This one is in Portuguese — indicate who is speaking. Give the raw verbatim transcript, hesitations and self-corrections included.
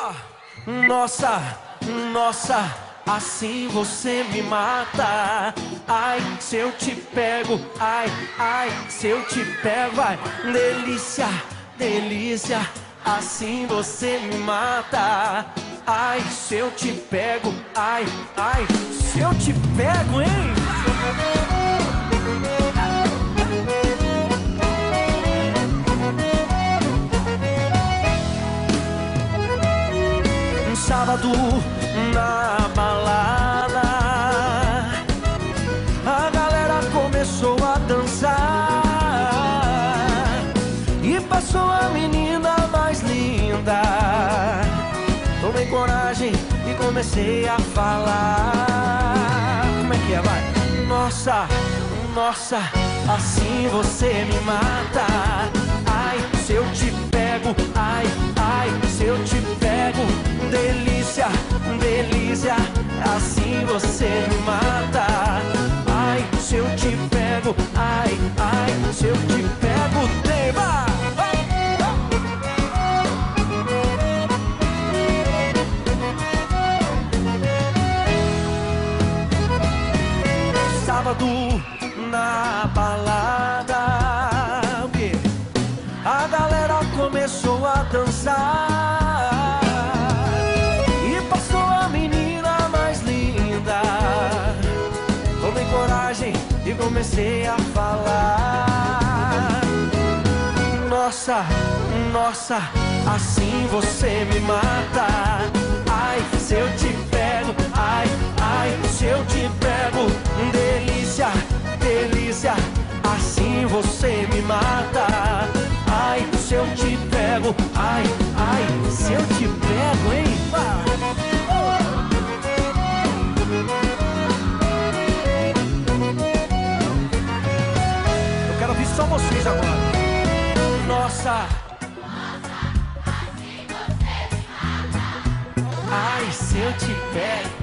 Speaker 1: Nossa, nossa, assim você me mata. Ai, se eu te pego, ai, ai, se eu te pego, vai. Delícia, delícia, assim você me mata. Ai, se eu te pego, ai, ai, se eu te pego, hein? Um sábado na balada, a galera começou a dançar e passou a menina mais linda. Tomei coragem e comecei a falar. Como é que é, vai? Nossa, nossa, assim você me mata. Ai, se eu te pego, ai, ai, se eu te pego. Delícia, delícia, assim você me mata. Ai, se eu te pego, ai, ai, se eu te pego, tema. Sábado na balada, o quê? A galera começou a dançar e passou a menina mais linda. Tomei coragem e comecei a falar. Nossa, nossa, assim você me mata. Ai, se eu te pego, ai, ai, se eu te pego. Delícia, delícia, assim você me mata. Ai, se eu te pego, ai, ai, se eu te pego, hein? Eu quero ouvir só vocês agora. Nossa,
Speaker 2: Nossa, assim você me mata.
Speaker 1: ai, se eu te pego.